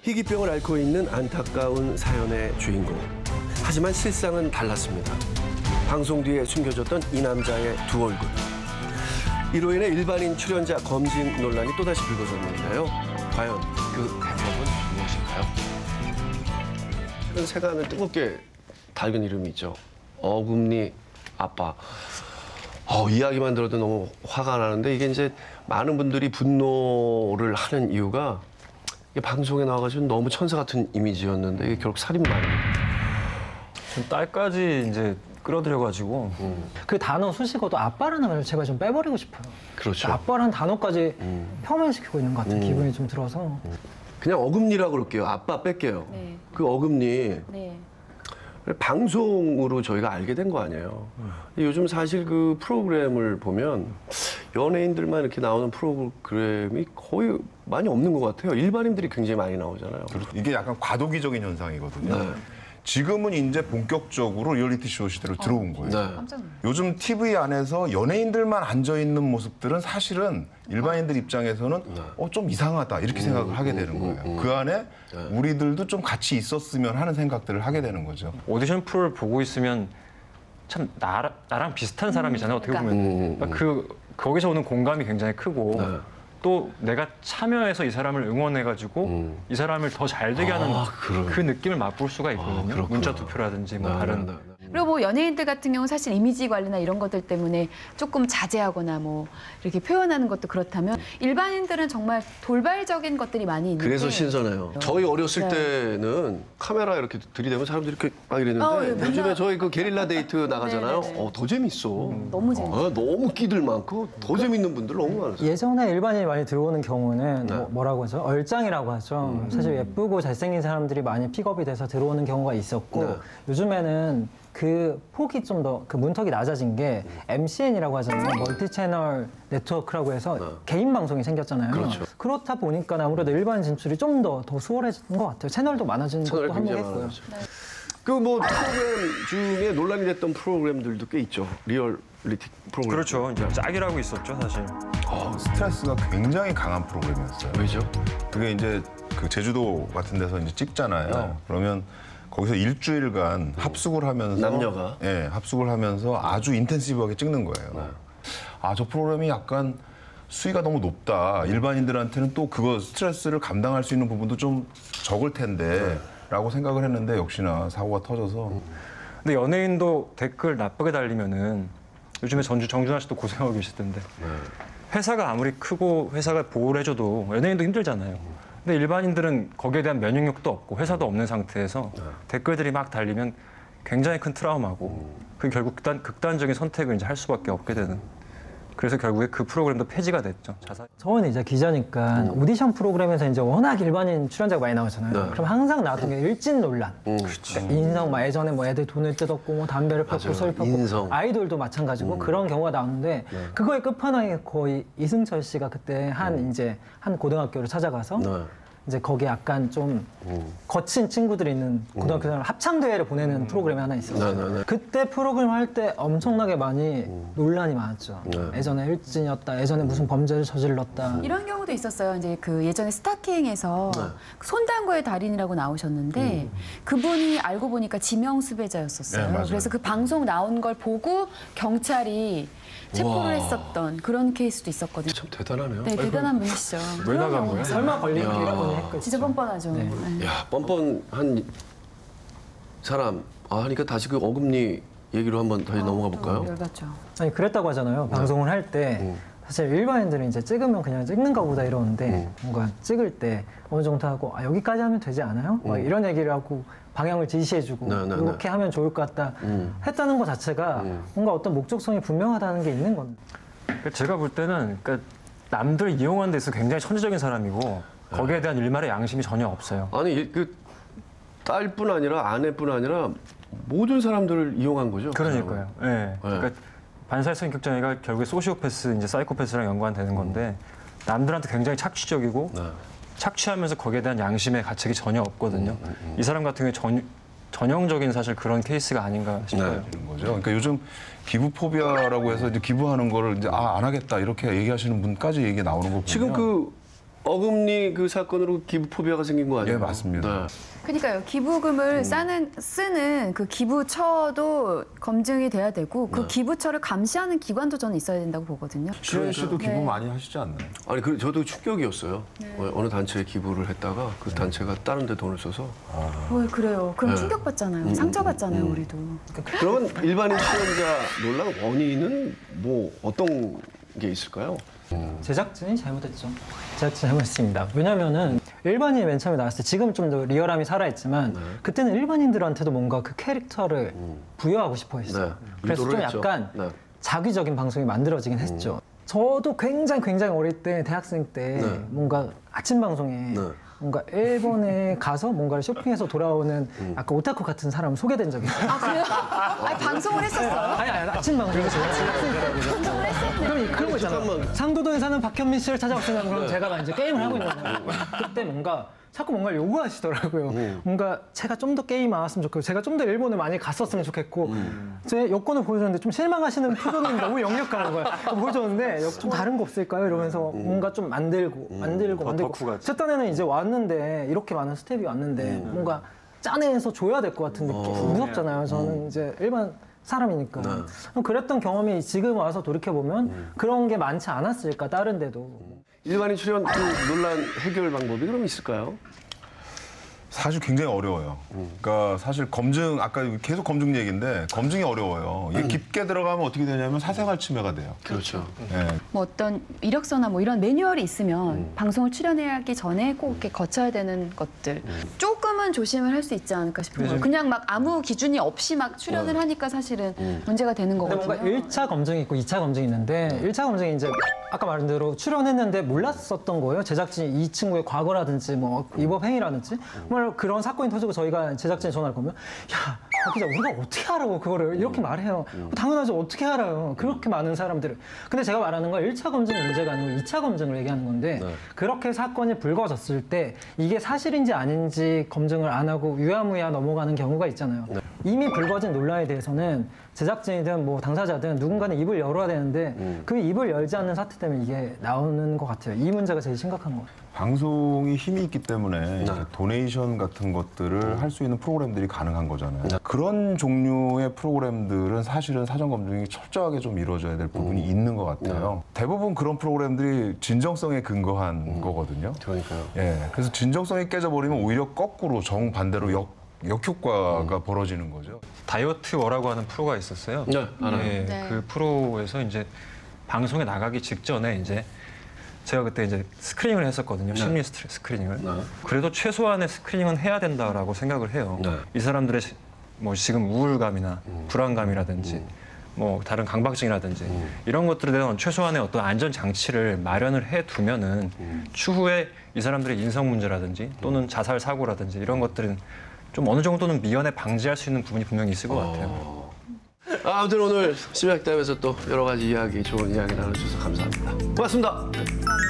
희귀병을 앓고 있는 안타까운 사연의 주인공. 하지만 실상은 달랐습니다. 방송 뒤에 숨겨졌던 이 남자의 두 얼굴. 이로 인해 일반인 출연자 검진 논란이 또다시 불거졌는데요. 과연 그 해법은 무엇일까요? 최근 세간을 뜨겁게 달군 이름이 있죠. 어금니 아빠. 이야기만 들어도 너무 화가 나는데 이게 이제 많은 분들이 분노를 하는 이유가 이게 방송에 나와가지고 너무 천사 같은 이미지였는데 이게 결국 살인마입니다. 딸까지 이제 끌어들여가지고 그 단어 수식어도 아빠라는 걸 제가 좀 빼버리고 싶어요. 그렇죠. 아빠라는 단어까지 폄훼시키고 있는 것 같은 기분이 좀 들어서. 그냥 어금니라고 그럴게요. 아빠 뺄게요. 네. 그 어금니 네. 방송으로 저희가 알게 된 거 아니에요. 요즘 사실 그 프로그램을 보면 연예인들만 이렇게 나오는 프로그램이 거의 많이 없는 것 같아요. 일반인들이 굉장히 많이 나오잖아요. 이게 약간 과도기적인 현상이거든요. 네. 지금은 이제 본격적으로 리얼리티 쇼 시대로 들어온 거예요. 네. 깜짝 놀랐어요. 요즘 TV 안에서 연예인들만 앉아 있는 모습들은 사실은 일반인들 입장에서는 좀 이상하다 이렇게 생각을 하게 되는 거예요. 그 안에 우리들도 좀 같이 있었으면 하는 생각들을 하게 되는 거죠. 오디션 프로를 보고 있으면 참 나랑 비슷한 사람이잖아요. 어떻게 보면 그러니까 거기서 오는 공감이 굉장히 크고 네. 또 내가 참여해서 이 사람을 응원해가지고 이 사람을 더 잘 되게 하는 그 느낌을 맛볼 수가 있거든요. 그렇구나. 문자 투표라든지 뭐 다른. 그리고 뭐 연예인들 같은 경우는 사실 이미지 관리나 이런 것들 때문에 조금 자제하거나 뭐 이렇게 표현하는 것도 그렇다면 일반인들은 정말 돌발적인 것들이 많이 있는데 그래서 신선해요. 저희 어렸을 네. 때는 카메라 이렇게 들이대면 사람들이 이렇게 막 이랬는데 네, 요즘에 저희 그 게릴라 데이트 나가잖아요. 네, 네, 네. 더 재밌어. 너무 재밌어요. 너무 끼들 많고 더 재밌는 분들 너무 많았어요. 예전에 일반인이 많이 들어오는 경우는 뭐라고 하죠? 얼짱이라고 하죠. 사실 예쁘고 잘생긴 사람들이 많이 픽업이 돼서 들어오는 경우가 있었고 네. 요즘에는 그 폭이 좀 더 그 문턱이 낮아진 게 MCN이라고 하잖아요. 멀티 채널 네트워크라고 해서 개인 방송이 생겼잖아요. 그렇죠. 그렇다 보니까 아무래도 일반 진출이 좀 더 수월해진 것 같아요. 채널도 많아지는 채널이 것도 굉장히 한몫했고요. 많아졌어요. 그 뭐 프로그램 중에 논란이 됐던 프로그램들도 꽤 있죠. 리얼리티 프로그램. 그렇죠. 이제 짝이라고 있었죠, 사실. 스트레스가 굉장히 강한 프로그램이었어요. 왜죠? 그게 이제 그 제주도 같은 데서 이제 찍잖아요. 그러면 거기서 일주일간 합숙을 하면서 남녀가? 합숙을 하면서 아주 인텐시브하게 찍는 거예요. 저 프로그램이 약간 수위가 너무 높다. 일반인들한테는 또 그거 스트레스를 감당할 수 있는 부분도 좀 적을 텐데 라고 생각을 했는데 역시나 사고가 터져서 근데 연예인도 댓글 나쁘게 달리면은 요즘에 정준하 씨도 고생하고 계시던데 회사가 아무리 크고 회사가 보호를 해줘도 연예인도 힘들잖아요. 근데 일반인들은 거기에 대한 면역력도 없고 회사도 없는 상태에서 댓글들이 막 달리면 굉장히 큰 트라우마고 그 결국 극단적인 선택을 이제 할 수밖에 없게 되는. 그래서 결국에 그 프로그램도 폐지가 됐죠. 저는 이제 기자니까 오디션 프로그램에서 이제 워낙 일반인 출연자가 많이 나오잖아요. 그럼 항상 나왔던 게 일진 논란. 그러니까 인성, 막 예전에 뭐 애들 돈을 뜯었고 뭐 담배를 폈고 술 폈고 인성. 아이돌도 마찬가지고 그런 경우가 나오는데 그거의 끝판왕이 거의 이승철 씨가 그때 이제 한 고등학교를 찾아가서 이제 거기 약간 좀 거친 친구들이 있는 고등학교 합창 대회를 보내는 프로그램이 하나 있었어요. 그때 프로그램 할 때 엄청나게 많이 논란이 많았죠. 예전에 일진이었다, 예전에 무슨 범죄를 저질렀다. 이런 경우도 있었어요. 이제 그 예전에 스타킹에서 손당구의 달인이라고 나오셨는데 그분이 알고 보니까 지명 수배자였었어요. 네, 맞아요. 그래서 그 방송 나온 걸 보고 경찰이 체포를 했었던 그런 케이스도 있었거든요. 참 대단하네요. 네, 대단한 분이시죠. 왜 나간 그런 거예요? 설마 걸리는 이라고는 했거든요. 진짜 뻔뻔하죠. 네. 야, 뻔뻔한 사람. 하니까 다시 그 어금니 얘기로 한번 다시 넘어가 볼까요? 열받죠. 아니 그랬다고 하잖아요. 방송을 할 때 사실 일반인들은 이제 찍으면 그냥 찍는가 보다 이러는데 뭔가 찍을 때 어느 정도 하고 여기까지 하면 되지 않아요? 막 이런 얘기를 하고 방향을 지시해주고 이렇게 하면 좋을 것 같다 했다는 것 자체가 뭔가 어떤 목적성이 분명하다는 게 있는 건데. 그러니까 제가 볼 때는 그러니까 남들 이용하는 데 있어서 굉장히 천재적인 사람이고 거기에 대한 일말의 양심이 전혀 없어요. 아니 그 딸뿐 아니라 아내뿐 아니라 모든 사람들을 이용한 거죠. 그러니까요. 예. 그러니까 반사회 성격장애가 결국에 소시오패스, 이제 사이코패스랑 연관되는 건데 남들한테 굉장히 착취적이고 착취하면서 거기에 대한 양심의 가책이 전혀 없거든요. 이 사람 같은 경우에 전형적인 사실 그런 케이스가 아닌가 싶어요. 그런 거죠. 그러니까 요즘 기부 포비아라고 해서 이제 기부하는 거를 이제 안 하겠다 이렇게 얘기하시는 분까지 얘기 나오는 거 보면 지금 그 어금니 그 사건으로 기부 포비아가 생긴 거 아니에요? 예, 맞습니다. 그러니까요. 기부금을 쓰는 그 기부처도 검증이 돼야 되고 그 기부처를 감시하는 기관도 저는 있어야 된다고 보거든요. 시현 씨도 기부 네. 많이 하시지 않나요? 아니 저도 충격이었어요. 어느 단체에 기부를 했다가 그 단체가 다른 데 돈을 써서. 그래요. 그럼 충격받잖아요. 상처받잖아요, 우리도. 그러면 일반인 출연자 논란 원인은 뭐 어떤 게 있을까요? 제작진이 잘못했죠. 제작진이 잘못했습니다. 왜냐면은 일반인이 맨 처음에 나왔을 때 지금 좀 더 리얼함이 살아있지만 그때는 일반인들한테도 뭔가 그 캐릭터를 부여하고 싶어 했어요. 그래서 좀 의도를 했죠. 약간 네. 자기적인 방송이 만들어지긴 했죠. 저도 굉장히 어릴 때 대학생 때 뭔가 아침 방송에 뭔가 일본에 가서 뭔가를 쇼핑해서 돌아오는 약간 오타쿠 같은 사람 소개된 적이 있어요. 아, 그래요? 아니, 방송을 했었어요? 아니 아침 방송에서 방송을 했었는데. 그럼 그런 거 있잖아. 상도동에 사는 박현민 씨를 찾아왔으면 그럼 제가 막 이제 게임을 하고 있는 거예요. 그때 뭔가 자꾸 뭔가 요구하시더라고요. 뭔가 제가 좀 더 게임 안 왔으면 좋겠고 제가 좀 더 일본을 많이 갔었으면 좋겠고 제 여권을 보여줬는데 좀 실망하시는 표정이 너무 역력한 거예요. 보여줬는데 좀 다른 거 없을까요? 이러면서 뭔가 좀 만들고 첫 단에는 이제 왔는데 이렇게 많은 스텝이 왔는데 뭔가 짜내서 줘야 될 것 같은 느낌. 무섭잖아요. 저는 이제 일반 사람이니까. 그랬던 경험이 지금 와서 돌이켜보면 그런 게 많지 않았을까, 다른 데도. 일반인 출연 그 논란 해결 방법이 그럼 있을까요? 사실 굉장히 어려워요. 그러니까 사실 검증, 아까 계속 검증 얘기인데 검증이 어려워요. 이게 깊게 들어가면 어떻게 되냐면 사생활 침해가 돼요. 그렇죠. 예. 뭐 어떤 이력서나 뭐 이런 매뉴얼이 있으면 방송을 출연하기 전에 꼭 이렇게 거쳐야 되는 것들 조금은 조심을 할 수 있지 않을까 싶은 거예요. 그냥 막 아무 기준이 없이 막 출연을 하니까 사실은 문제가 되는 근데 거거든요. 뭔가 1차 검증이 있고 2차 검증이 있는데 1차 검증이 이제 아까 말한 대로 출연했는데 몰랐었던 거예요. 제작진이 이 친구의 과거라든지 뭐 위법 행위라든지 정말 그런 사건이 터지고 저희가 제작진에 전화를 걸면 야, 박 기자 우리가 어떻게 알아고 그거를 이렇게 말해요. 당연하죠. 어떻게 알아요. 그렇게 많은 사람들을. 근데 제가 말하는 건 1차 검증 문제가 아니고 2차 검증을 얘기하는 건데 그렇게 사건이 불거졌을 때 이게 사실인지 아닌지 검증을 안 하고 유야무야 넘어가는 경우가 있잖아요. 이미 불거진 논란에 대해서는 제작진이든 뭐 당사자든 누군가는 입을 열어야 되는데 그 입을 열지 않는 사태 때문에 이게 나오는 것 같아요. 이 문제가 제일 심각한 것 같아요. 방송이 힘이 있기 때문에 이제 도네이션 같은 것들을 할 수 있는 프로그램들이 가능한 거잖아요. 그런 종류의 프로그램들은 사실은 사전 검증이 철저하게 좀 이루어져야 될 부분이 있는 것 같아요. 대부분 그런 프로그램들이 진정성에 근거한 거거든요. 그러니까요. 예, 그래서 진정성이 깨져버리면 오히려 거꾸로 정반대로 역효과가 벌어지는 거죠. 다이어트 워라고 하는 프로가 있었어요. 네, 알아요. 예, 네. 그 프로에서 이제 방송에 나가기 직전에 이제 제가 그때 이제 스크리닝을 했었거든요. 심리 스크리닝을. 그래도 최소한의 스크리닝은 해야 된다라고 생각을 해요. 네. 이 사람들의 뭐 지금 우울감이나 불안감이라든지 뭐 다른 강박증이라든지 이런 것들에 대한 최소한의 어떤 안전 장치를 마련을 해 두면은 추후에 이 사람들의 인성 문제라든지 또는 자살 사고라든지 이런 것들은 좀 어느 정도는 미연에 방지할 수 있는 부분이 분명히 있을 것 같아요. 아무튼 오늘 심야학담에서 또 여러 가지 이야기, 좋은 이야기 나눠주셔서 감사합니다. 고맙습니다.